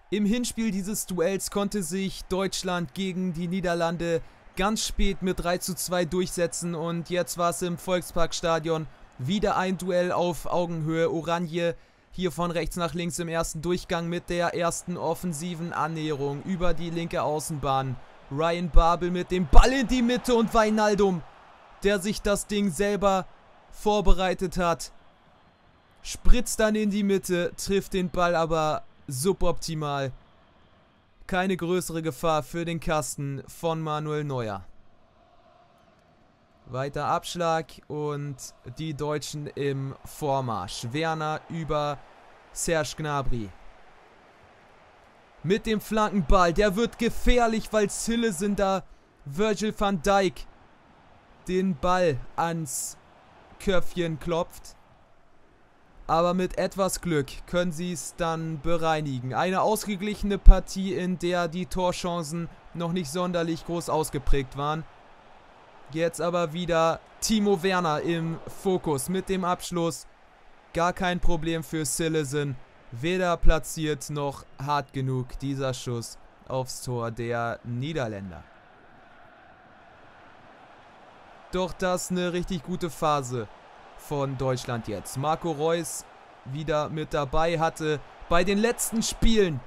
Im Hinspiel dieses Duells konnte sich Deutschland gegen die Niederlande ganz spät mit 3:2 durchsetzen und jetzt war es im Volksparkstadion wieder ein Duell auf Augenhöhe. Oranje hier von rechts nach links im ersten Durchgang mit der ersten offensiven Annäherung über die linke Außenbahn. Ryan Babel mit dem Ball in die Mitte und Wijnaldum, der sich das Ding selber vorbereitet hat, spritzt dann in die Mitte, trifft den Ball aber suboptimal. Keine größere Gefahr für den Kasten von Manuel Neuer. Weiter Abschlag und die Deutschen im Vormarsch. Werner über Serge Gnabry. Mit dem Flankenball, der wird gefährlich, weil Cillessen da Virgil van Dijk den Ball ans Köpfchen klopft. Aber mit etwas Glück können sie es dann bereinigen. Eine ausgeglichene Partie, in der die Torchancen noch nicht sonderlich groß ausgeprägt waren. Jetzt aber wieder Timo Werner im Fokus mit dem Abschluss. Gar kein Problem für Cillessen. Weder platziert noch hart genug dieser Schuss aufs Tor der Niederländer. Doch das eine richtig gute Phase von Deutschland jetzt. Marco Reus wieder mit dabei, hatte bei den letzten Spielen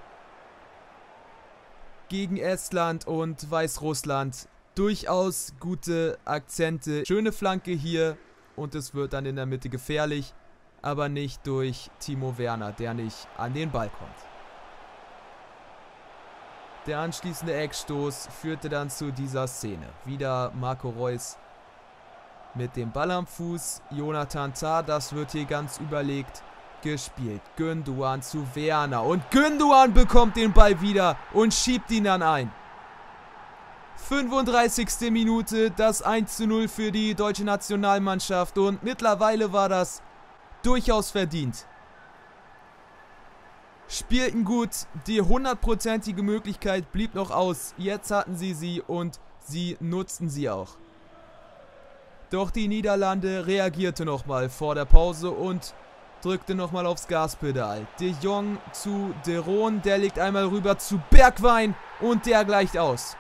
gegen Estland und Weißrussland durchaus gute Akzente. Schöne Flanke hier und es wird dann in der Mitte gefährlich, aber nicht durch Timo Werner, der nicht an den Ball kommt. Der anschließende Eckstoß führte dann zu dieser Szene. Wieder Marco Reus mit dem Ball am Fuß. Jonathan Tah, das wird hier ganz überlegt gespielt. Gündoğan zu Werner. Und Gündoğan bekommt den Ball wieder und schiebt ihn dann ein. 35. Minute, das 1:0 für die deutsche Nationalmannschaft. Und mittlerweile war das durchaus verdient. Spielten gut, die 100%ige Möglichkeit blieb noch aus. Jetzt hatten sie und sie nutzten sie auch. Doch die Niederlande reagierte nochmal vor der Pause und drückte nochmal aufs Gaspedal. De Jong zu De Roon, der legt einmal rüber zu Bergwijn und der gleicht aus.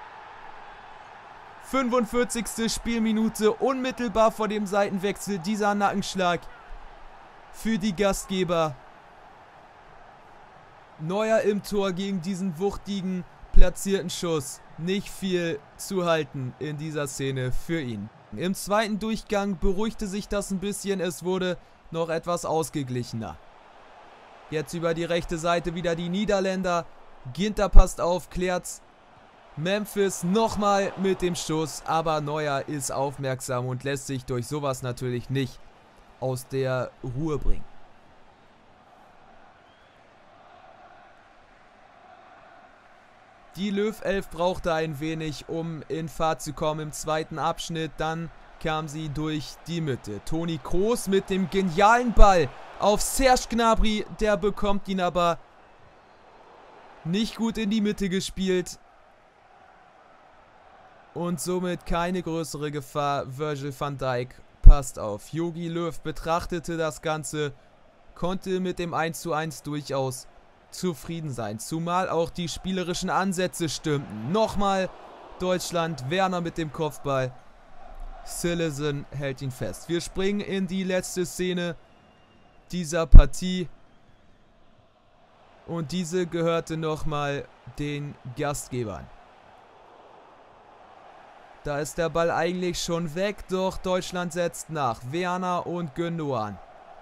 45. Spielminute, unmittelbar vor dem Seitenwechsel, dieser Nackenschlag für die Gastgeber. Neuer im Tor gegen diesen wuchtigen, platzierten Schuss. Nicht viel zu halten in dieser Szene für ihn. Im zweiten Durchgang beruhigte sich das ein bisschen, es wurde noch etwas ausgeglichener. Jetzt über die rechte Seite wieder die Niederländer. Ginter passt auf, klärt's. Memphis nochmal mit dem Schuss, aber Neuer ist aufmerksam und lässt sich durch sowas natürlich nicht aus der Ruhe bringen. Die Löw-Elf brauchte ein wenig, um in Fahrt zu kommen im zweiten Abschnitt. Dann kam sie durch die Mitte. Toni Kroos mit dem genialen Ball auf Serge Gnabry. Der bekommt ihn aber nicht gut in die Mitte gespielt. Und somit keine größere Gefahr. Virgil van Dijk passt auf. Jogi Löw betrachtete das Ganze, konnte mit dem 1:1 durchaus zufrieden sein. Zumal auch die spielerischen Ansätze stimmten. Nochmal Deutschland, Werner mit dem Kopfball. Cillessen hält ihn fest. Wir springen in die letzte Szene dieser Partie. Und diese gehörte nochmal den Gastgebern. Da ist der Ball eigentlich schon weg, doch Deutschland setzt nach. Werner und Gündoğan.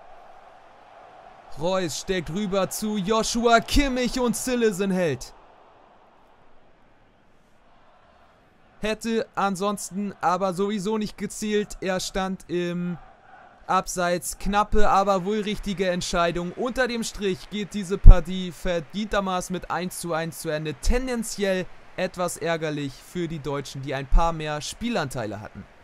Reus steckt rüber zu Joshua Kimmich und Cillessen hält. Hätte ansonsten aber sowieso nicht gezielt. Er stand im Abseits. Knappe, aber wohl richtige Entscheidung. Unter dem Strich geht diese Partie verdientermaßen mit 1:1 zu Ende. Tendenziell etwas ärgerlich für die Deutschen, die ein paar mehr Spielanteile hatten.